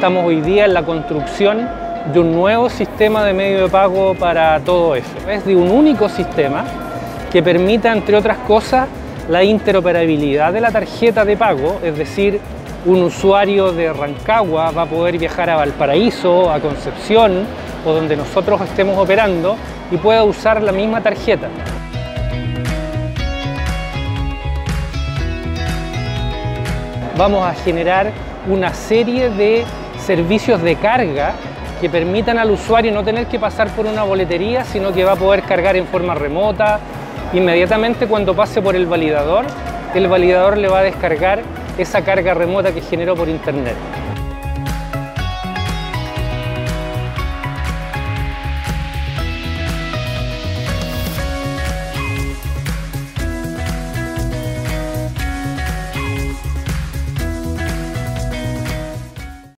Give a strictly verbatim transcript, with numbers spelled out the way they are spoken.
estamos hoy día en la construcción de un nuevo sistema de medio de pago para todo eso. Es de un único sistema que permita, entre otras cosas, la interoperabilidad de la tarjeta de pago, es decir, un usuario de Rancagua va a poder viajar a Valparaíso, a Concepción o donde nosotros estemos operando y pueda usar la misma tarjeta. Vamos a generar una serie de servicios de carga que permitan al usuario no tener que pasar por una boletería, sino que va a poder cargar en forma remota. Inmediatamente cuando pase por el validador, el validador le va a descargar esa carga remota que generó por internet.